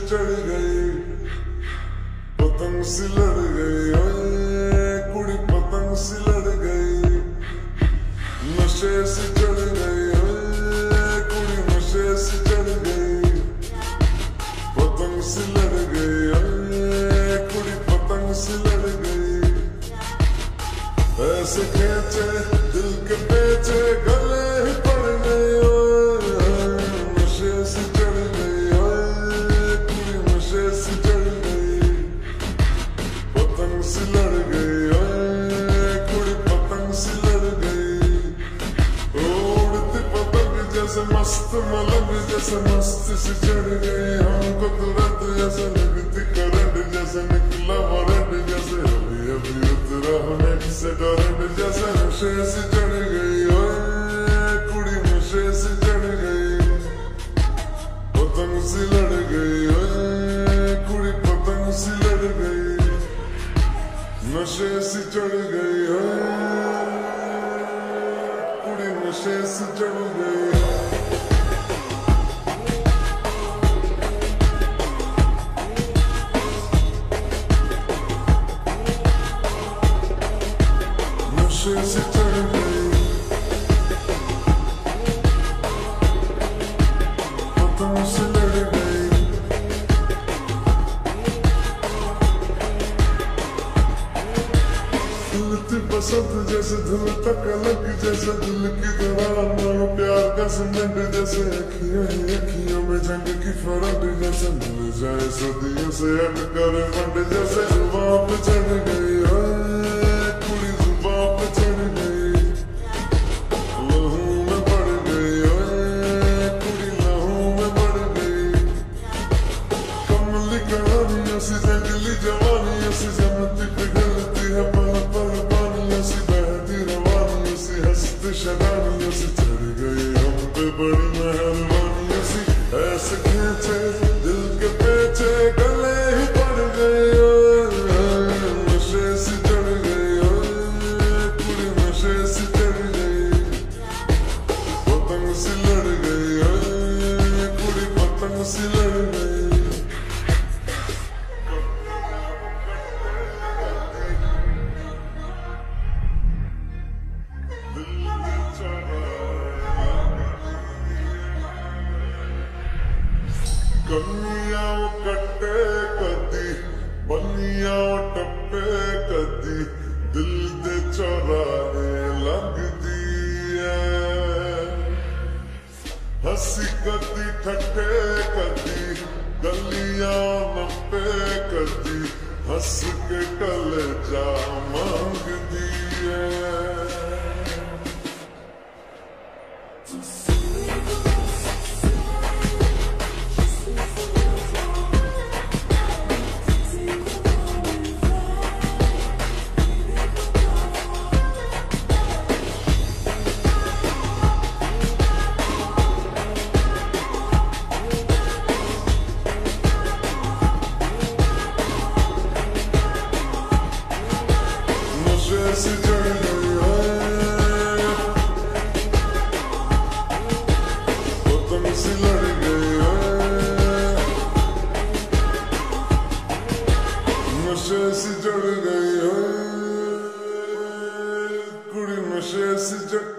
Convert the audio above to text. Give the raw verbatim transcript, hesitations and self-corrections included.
चढ़ गई, पतंग सी लड़ गई, कुड़ी पतंग सी लड़ गई, नशे से चढ़ गई, कुड़ी नशे से चढ़ गई, पतंग सी लड़ गई, कुड़ी पतंग सी लड़ गई, ऐसे खेचे दिल के पेचे गले ही पड़ गए, नशे से चढ़ गई, कुड़ी नशे से चढ़ गई, पतंग सी लड़ गई, कुड़ी पतंग सी लड़ गई, उड़ती पतंग जैसे मस्त मलंग जैसे मस्त सी चढ़ गई, हमको तुरंत जैसे लगती करंट जैसे निकला वारंट जैसे अभी अभी उतरा होने से करंट जैसे नशे से चढ़ गई, कुड़ी नशे से चढ़ गई, पतंग सी लड़ गई, कुड़ी पतंग सी लड़ गई, नशे से चढ़ गई, कुड़ी नशे से चढ़ गई। नशे से चढ़ गई, पतंग से लड़ गई, धुलती बसंत जैसे धुल तक अलग जैसे दिल की दरार मानो प्यार का सीमेंट जैसे अखियां ही अखियों में जंग की फरंट जैसे मिल जाए सदियों से हट कर मंड जैसे जुबां पे चढ़ गई, कुड़ी जुबां पे चढ़ गई, लहू में बढ़ गई, कुड़ी लहू में बढ़ गई, कमली कहानियों से जंगली जवानियों से जमती पिघलती है पल पल पानियों से बहती रवानियों से हंसती शरानियों से चढ़ गई हम पे बड़ी मेहरबानियों से, ऐसे खींचे दिल के पेचे गले ही पड़ गए, नशे से चढ़ गई, कुड़ी नशे से चढ़ गई, पतंग सी लड़ गई, कुड़ी पतंग सी लड़ गई, कन्निया कट्टे कदी बनिया टप्पे कदी दिल दे चौराहे लगदी है, हंसी कदी ठट्टे कदी गलियां नप्पे कदी हंस के टल जा मांगदी है। नशे से चढ़ गई, पतंग सी लड़ गई, नशे से चढ़ गई, कुड़ी नशे से चढ़